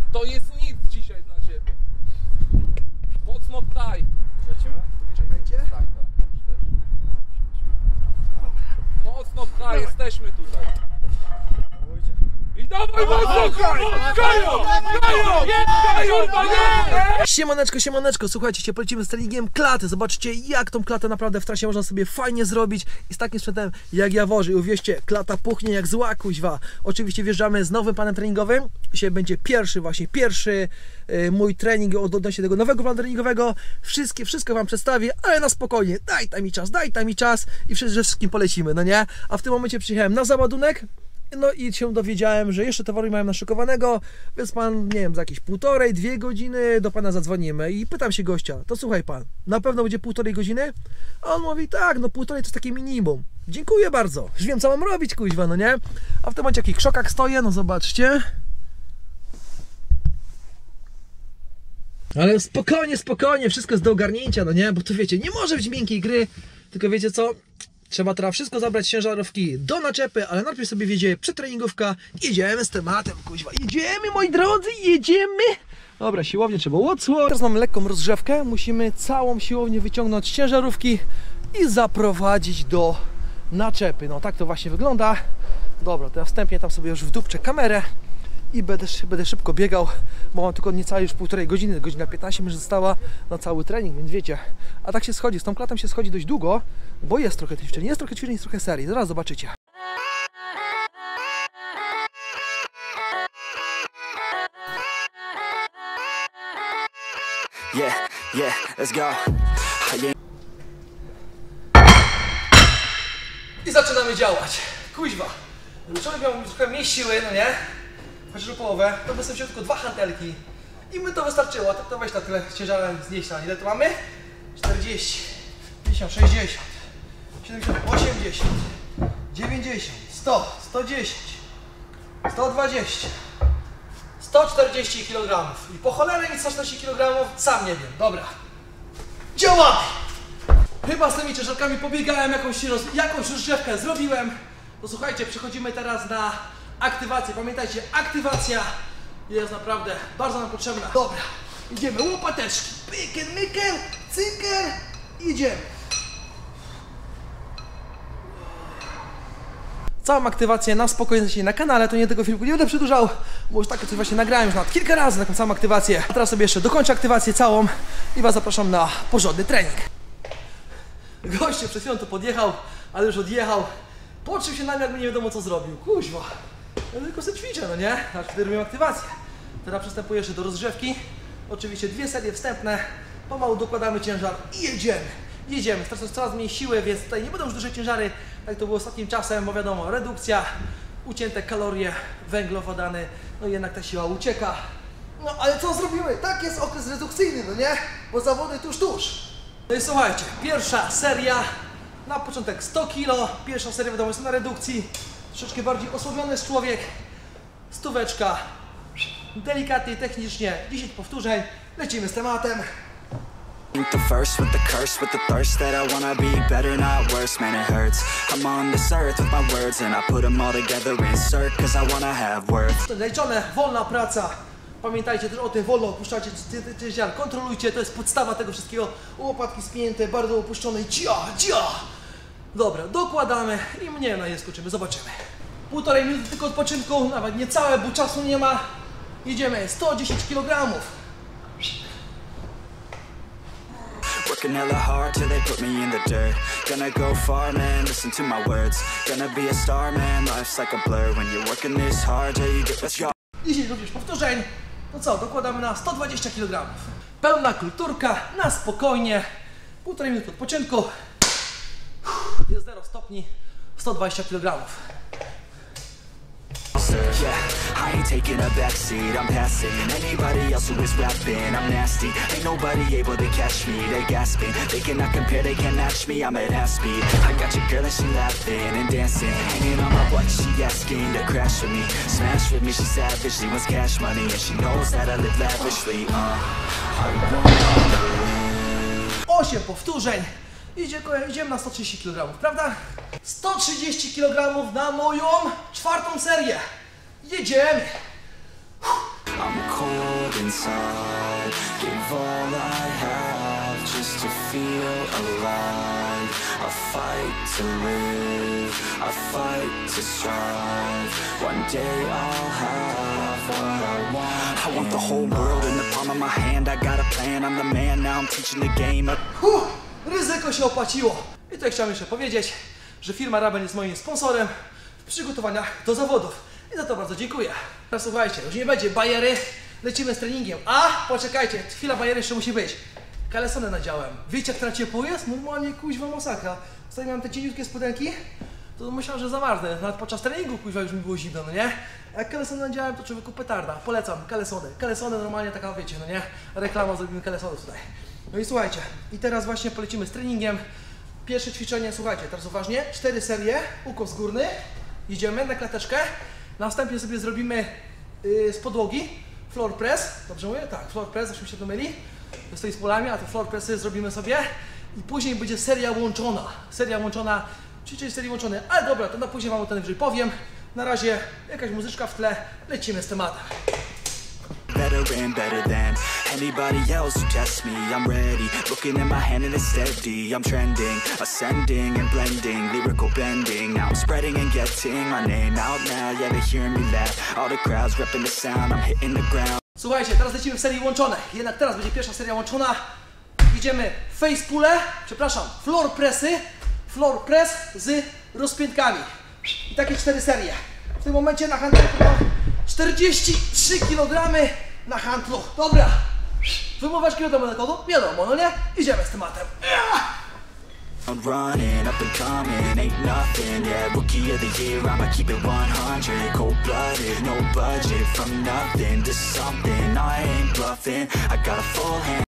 To jest nic dzisiaj dla ciebie. Mocno pchaj. Lecimy? Czekajcie. Mocno pchaj, jesteśmy tutaj. I dawaj mocno, Kajo! Siemaneczko, siemaneczko, słuchajcie, polecimy z treningiem klaty. Zobaczcie, jak tą klatę naprawdę w trasie można sobie fajnie zrobić i z takim sprzętem jak Jaworzy. Uwierzcie, klata puchnie jak zła kuźwa. Oczywiście wjeżdżamy z nowym planem treningowym. Dzisiaj będzie pierwszy mój trening odnośnie tego nowego planu treningowego. Wszystko wam przedstawię, ale na spokojnie. Daj tam mi czas i wszystkim polecimy, no nie? A w tym momencie przyjechałem na załadunek. No i się dowiedziałem, że jeszcze towaru mają naszykowanego, więc pan, nie wiem, za jakieś 1,5–2 godziny do pana zadzwonimy i pytam się gościa, to słuchaj pan, na pewno będzie 1,5 godziny? A on mówi, tak, no 1,5 to jest takie minimum. Dziękuję bardzo, już wiem co mam robić, kuźwa, no nie? A w tym momencie w jakich krzokach stoję, no zobaczcie. Ale spokojnie, wszystko jest do ogarnięcia, no nie? Bo tu wiecie, nie może być miękkiej gry, tylko wiecie co? Trzeba teraz wszystko zabrać z ciężarówki do naczepy, ale najpierw sobie wiedzie przedtreningówka. Jedziemy z tematem, kuźwa. Jedziemy, moi drodzy, jedziemy! Dobra, siłownię trzeba odsłonić. Teraz mamy lekką rozgrzewkę. Musimy całą siłownię wyciągnąć z ciężarówki i zaprowadzić do naczepy. No tak to właśnie wygląda. Dobra, to ja wstępnie tam sobie już wdupczę kamerę i będę szybko biegał, bo mam tylko niecałe już 1,5 godziny, godzina 15 mi została na cały trening, więc wiecie. A tak się schodzi, z tą klatą się schodzi dość długo, bo jest trochę ćwiczeń, jest trochę serii, zaraz zobaczycie. Let's go. I zaczynamy działać, kuźwa. Żeby człowiek miał trochę mniej siły, no nie? Chociaż o połowę, to by sobie wziął tylko 2 hantelki i by to wystarczyło. Tak to weź na tyle ciężarem znieść. Ile to mamy? 40, 50, 60, 70, 80, 90, 100, 110, 120, 140 kg. I po cholerę mi 140 kg, sam nie wiem. Dobra, działamy! Chyba z tymi ciężarkami pobiegałem, jakąś rozgrzewkę zrobiłem. To słuchajcie, przechodzimy teraz na aktywację. Pamiętajcie, aktywacja jest naprawdę bardzo nam potrzebna. Dobra, idziemy, łopateczki, pyker, myker, cyker, idziemy. Całą aktywację na spokojnie na kanale, to nie tego filmu nie będę przedłużał, bo już takie coś właśnie nagrałem już nawet kilka razy, taką samą aktywację. A teraz sobie jeszcze dokończę aktywację całą i was zapraszam na porządny trening. Goście przed chwilą tu podjechał, ale już odjechał. Poczuł się nami, jakby nie wiadomo co zrobił. Kuźwa. Ja tylko sobie ćwiczę, no nie? Aż wtedy robimy aktywację. Teraz przystępuję jeszcze do rozgrzewki. Oczywiście 2 serie wstępne. Pomału dokładamy ciężar i jedziemy. Jedziemy. Teraz jest coraz mniej siły, więc tutaj nie będą już duże ciężary, tak to było ostatnim czasem, bo wiadomo, redukcja, ucięte kalorie, węglowodany, no i jednak ta siła ucieka. No ale co zrobimy? Tak jest okres redukcyjny, no nie? Bo zawody tuż. No i słuchajcie, pierwsza seria. Na początek 100 kg, pierwsza seria wiadomo jest na redukcji, troszeczkę bardziej osłabiony jest człowiek, 100, delikatnie, technicznie, 10 powtórzeń, lecimy z tematem. The first with the curse, with the thirst that I wanna be better, not worse, man it hurts. I'm on this earth with my words and I put them all together, insert, cause I wanna have worth. Zaliczone, wolna praca. Pamiętajcie też o tym, wolno opuszczacie ciężar, kontrolujcie, to jest podstawa tego wszystkiego. Łopatki spięte, bardzo opuszczone, dzia. Dobra, dokładamy i mnie na nie skoczymy, zobaczymy. 1,5 minuty tylko odpoczynku, nawet niecałe, bo czasu nie ma. Jedziemy, 110 kg. Working hella hard till they put me in the dirt. Gonna go far, man, listen to my words. Gonna be a star, man, life's like a blur. When you're working this hard till you get what's yours. 10 również powtórzeń. No co, dokładamy na 120 kg. Pełna kulturka, na spokojnie. 1,5 minuty odpoczynku. Jest 0 stopni, 120 kg. Yeah, I ain't taking a backseat, I'm passing anybody else who is rapping, I'm nasty. Ain't nobody able to catch me, they gasping. They cannot compare, they can't match me, I'm at half speed. I got your girl and she laughing and dancing, hanging on my butt, she asking to crash with me. Smash with me, she savage, she wants cash money, and she knows that I live lavishly. I wanna 8 powtórzeń. Idziemy na 130 kg, prawda? 130 kg na moją 4. serię. Jedziemy! I'm cool. inside. Gave all I have just to feel alive. I fight to live, I fight to strive. One day I'll have what I want. I want the whole world in the palm of my hand. I got a plan, I'm the man, now I'm teaching the game. Ryzyko się opłaciło. I tutaj chciałem jeszcze powiedzieć, że firma Raben jest moim sponsorem w przygotowaniach do zawodów. I za to bardzo dziękuję. Teraz słuchajcie, już nie będzie bajery, lecimy z treningiem. A, poczekajcie, chwila bajery jeszcze musi być. Kalesony nadziałem. Wiecie jak teraz ciepło jest? Normalnie kuźwa masakra. Ostatnio miałem te cieniutkie spodenki, to myślałem, że zamarznę. Nawet podczas treningu kuźwa już mi było zimno, no nie? A jak kalesony nadziałem, to człowieku petarda. Polecam, kalesony. Kalesony normalnie taka, wiecie, no nie? Reklama, zrobimy kalesonów tutaj. No i słuchajcie, i teraz właśnie polecimy z treningiem. Pierwsze ćwiczenie, słuchajcie, teraz uważnie, 4 serie, ukos górny, idziemy na klateczkę, następnie sobie zrobimy z podłogi floor press, dobrze mówię? Tak, floor press, żeśmy się to myli, stoi z polami, a te floor pressy zrobimy sobie i później będzie seria łączona, ćwiczenie serii łączonej, ale dobra, to na później wam o tym najwyżej powiem, na razie jakaś muzyczka w tle, lecimy z tematem. Better and better than anybody else who tests me. I'm ready, looking at my hand and it's steady. I'm trending, ascending and blending, lyrical bending. Now I'm spreading and getting my name out now. Yeah, they hearing me laugh. All the crowds repping the sound. I'm hitting the ground. Słuchajcie, teraz lecimy w serii łączonej. Jednak teraz będzie pierwsza seria łączona. Idziemy face pulle, przepraszam, floor press z rozpiętkami. I takie 4 serie. W tym momencie na hantelku mam 43 kg na handlu. Dobra. Wymówisz kilogram na kogo? Wiadomo, no nie? Idziemy z tematem. I'm running up and coming, ain't nothing. Yeah, rookie of the year, I'ma keep it 100. Cold-blooded, no budget, from nothing to something. I ain't bluffing, I got a full hand.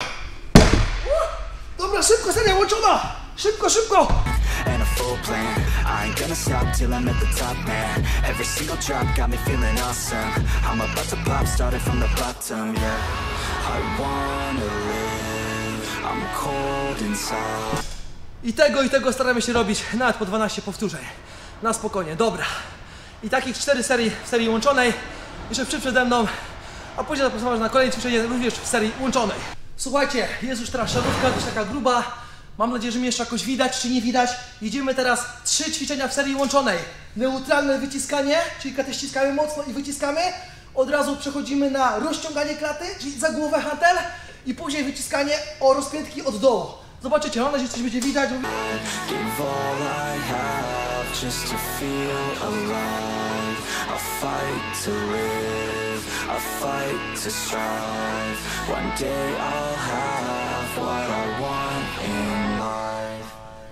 Dobra, szybko, seria łączona! Szybko, szybko! And a full plan, I ain't gonna stop till I'm at the top, man. Every single drop got me feeling awesome. I'm about to pop, started from the bottom, yeah. I wanna live, I'm cold inside. I tego staramy się robić nawet po 12 powtórzeń. Na spokojnie, dobra. I takich 4 serii w serii łączonej. Jeszcze przede mną. A później zapraszam na kolejne ćwiczenie również w serii łączonej. Słuchajcie, jest już teraz szarówka, dość taka gruba. Mam nadzieję, że mnie jeszcze jakoś widać, czy nie widać. Idziemy teraz 3 ćwiczenia w serii łączonej. Neutralne wyciskanie, czyli klatę ściskamy mocno i wyciskamy. Od razu przechodzimy na rozciąganie klaty, czyli za głowę hantel. I później wyciskanie o rozpiętki od dołu. Zobaczycie, mam nadzieję, że coś będzie widać. Give all I have just to feel alive. I fight to live, I fight to strive. One day I'll have what I want in life.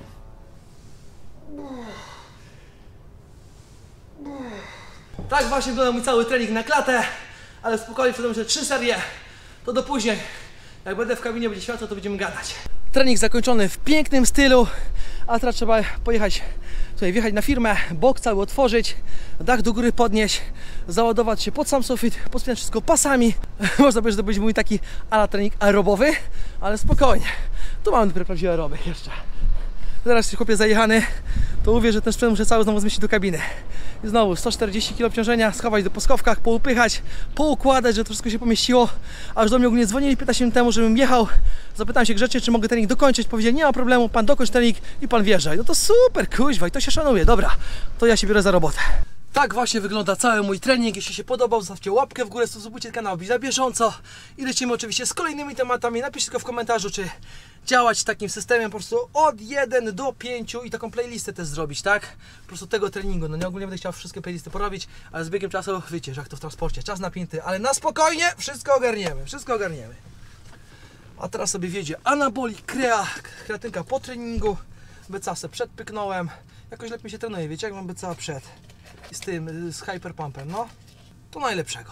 Tak właśnie wygląda mój cały trening na klatę, ale spokojnie, przede mną 3 serie, to do później. Jak będę w kabinie, będzie światło, to będziemy gadać. Trening zakończony w pięknym stylu, a teraz trzeba pojechać, tutaj wjechać na firmę, bok cały otworzyć, dach do góry podnieść, załadować się pod sam sufit, pospinać wszystko pasami. Można powiedzieć, że to będzie mój taki ala trening aerobowy, ale spokojnie. Tu mamy dopiero prawdziwe aeroby jeszcze. Zaraz chłopie zajechany, to uwierz, że ten sprzęt muszę cały znowu zmieścić do kabiny. I znowu 140 kg obciążenia, schować do poskowkach, poupychać, poukładać, żeby to wszystko się pomieściło. Aż do mnie ogólnie dzwonili 15 minut temu, żebym jechał. Zapytałem się grzecznie, czy mogę trening dokończyć. Powiedzieli, nie ma problemu, pan dokończ trening i pan wjeżdża. No to super, kuźwa, i to się szanuje. Dobra, to ja się biorę za robotę. Tak właśnie wygląda cały mój trening. Jeśli się podobał, zostawcie łapkę w górę, subskrybujcie kanał na bieżąco i lecimy oczywiście z kolejnymi tematami. Napiszcie tylko w komentarzu, czy działać w takim systemie po prostu od 1 do 5 i taką playlistę też zrobić, tak? Po prostu tego treningu. No nie ogólnie będę chciał wszystkie playlisty porobić, ale z biegiem czasu, wiecie, że jak to w transporcie, czas napięty, ale na spokojnie wszystko ogarniemy, wszystko ogarniemy. A teraz sobie wiedzie anabolik, kreatynka po treningu, BCA przedpyknąłem. Jakoś lepiej się trenuje, wiecie, jak mam BCA przed. I z tym, z hyperpumpem, no. To najlepszego.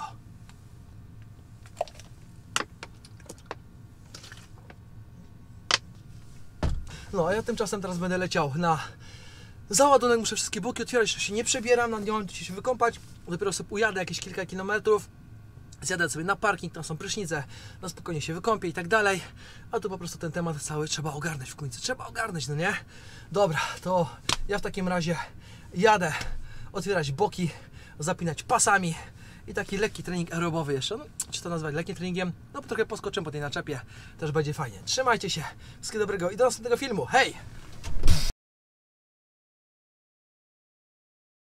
No, a ja tymczasem teraz będę leciał na załadunek. Muszę wszystkie boki otwierać, jeszcze się nie przebieram, nad nią się wykąpać. Dopiero sobie ujadę jakieś kilka kilometrów. Zjadę sobie na parking, tam są prysznice, no spokojnie się wykąpię i tak dalej. A tu po prostu ten temat cały trzeba ogarnąć w końcu. Trzeba ogarnąć, no nie? Dobra, to ja w takim razie jadę otwierać boki, zapinać pasami i taki lekki trening aerobowy jeszcze. No, czy to nazwać lekkim treningiem? No bo trochę poskoczę po tej naczepie, też będzie fajnie. Trzymajcie się, wszystkiego dobrego i do następnego filmu. Hej!